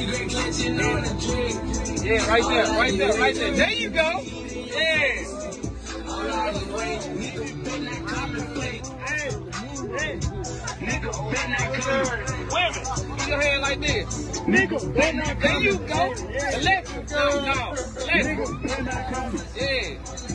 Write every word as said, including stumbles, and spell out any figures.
Yeah, right there, right there, right there. There you go. Yeah. Women, put your hand like this. Nigga, there you go. Electric. No, no. Electric. Yeah.